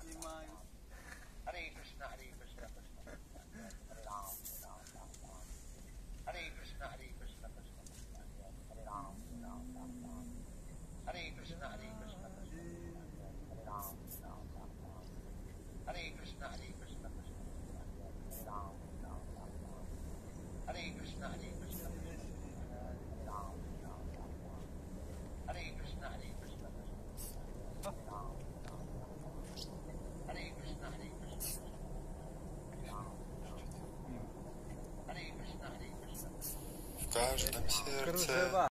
Hare Krishna, Krishna Krishna, Hare Ram, Ram Ram. Hare Krishna, Krishna Krishna, Hare Ram, Ram Ram. Hare Krishna, Krishna Krishna, Hare Ram, Ram Ram. Hare Krishna, Krishna Krishna, Hare Ram, Ram Ram. Hare Krishna, Krishna Krishna, Hare Ram, Ram Ram. Hare Krishna, Krishna Krishna, Hare Ram, Ram Ram. Hare Krishna, Krishna Krishna, Hare Ram, Ram Ram. Hare Krishna, Krishna. В каждом сердце